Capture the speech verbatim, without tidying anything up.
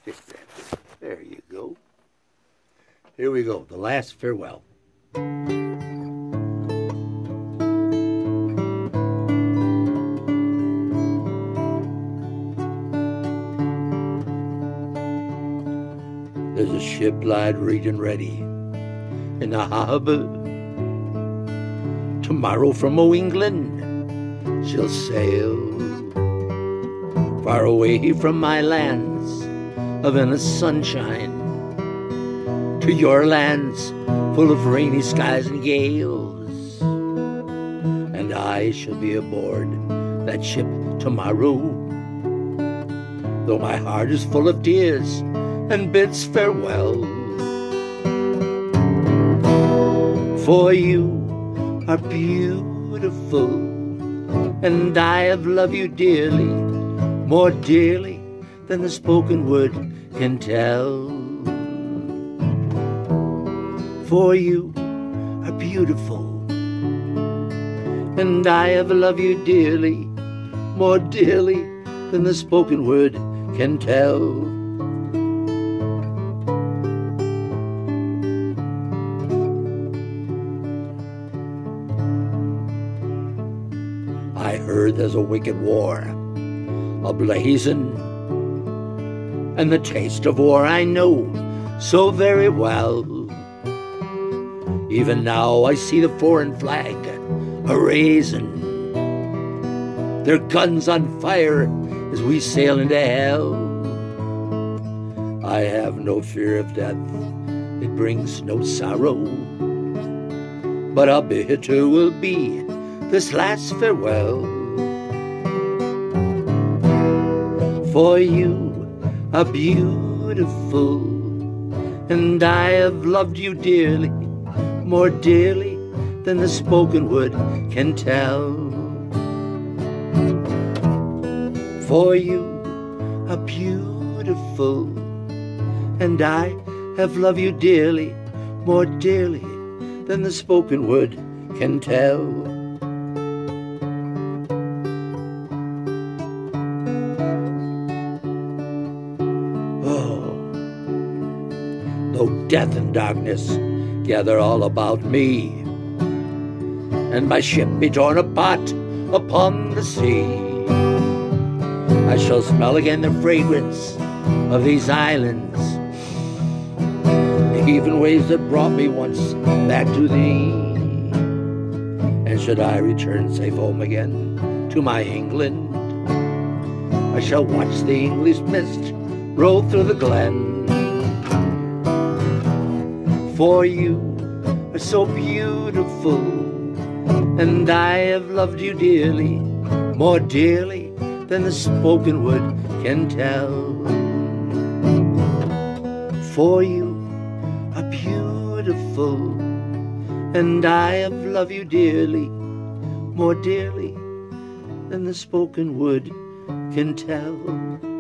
Just that. There you go. Here we go. The last farewell. There's a ship lied rigged and ready in the harbor. Tomorrow from O England she'll sail far away from my lands of endless sunshine to your lands full of rainy skies and gales. And I shall be aboard that ship tomorrow, though my heart is full of tears and bids farewell. For you are beautiful, and I have loved you dearly, more dearly than the spoken word can tell. For you are beautiful, and I have loved you dearly, more dearly than the spoken word can tell. I heard there's a wicked war a-blazing, and the taste of war I know so very well. Even now I see the foreign flag a-raising, their guns on fire as we sail into hell. I have no fear of death, it brings no sorrow, but a bitter will be this last farewell. For you are beautiful, and I have loved you dearly, more dearly than the spoken word can tell. For you are beautiful, and I have loved you dearly, more dearly than the spoken word can tell. Though death and darkness gather all about me, and my ship be torn apart upon the sea, I shall smell again the fragrance of these islands, the heaving waves that brought me once back to thee. And should I return safe home again to my England, I shall watch the English mist roll through the glen. For you are so beautiful, and I have loved you dearly, more dearly than the spoken word can tell. For you are beautiful, and I have loved you dearly, more dearly than the spoken word can tell.